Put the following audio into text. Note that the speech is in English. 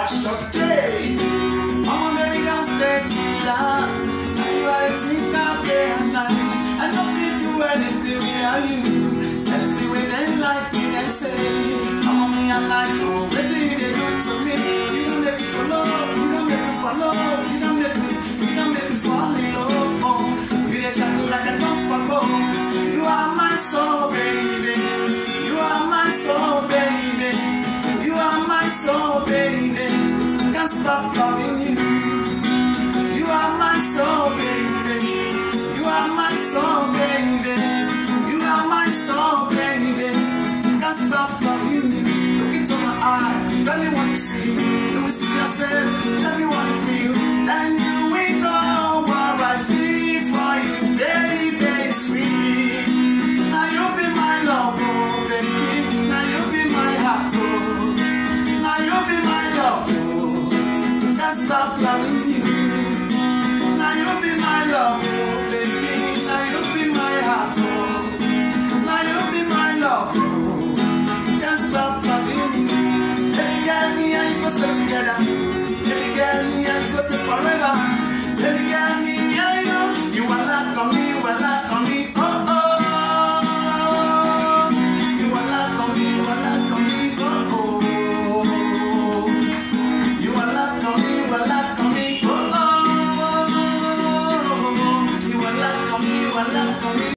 wash us straight. Mama, baby, don't stay too long. You are the thing I day and night. I don't feel do anything without you. Anything with them like me, they say. Mama, me, I like you. Everything they do to me. You don't make me follow. You don't make me follow. You don't make me fall in love. You just shine like a don't forgo. You are my soul, baby. You are my soul, baby. You are my soul, baby. Can't stop loving you. You are my soul, baby. You are my soul, baby. You are my soul, baby. Can't stop loving you. Look into my eyes, tell me what you see. You will see yourself, tell me what you feel. And you will know what I feel for you, baby, sweet. Now you be my love, oh, baby. Now you be my heart, oh. Now you be my love, oh. Can't stop loving you.